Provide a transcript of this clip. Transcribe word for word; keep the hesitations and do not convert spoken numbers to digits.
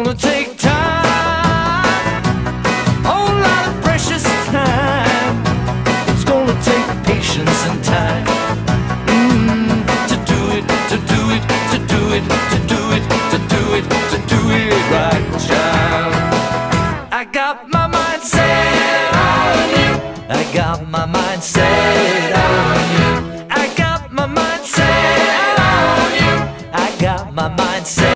gonna take time, whole lot of precious time. It's gonna take patience and time mm, to do it, to do it, to do it, to do it, to do it, to do it right, child. I got my mind set on you. I got my mind set on you. I got my mind set on you. I got my mind set.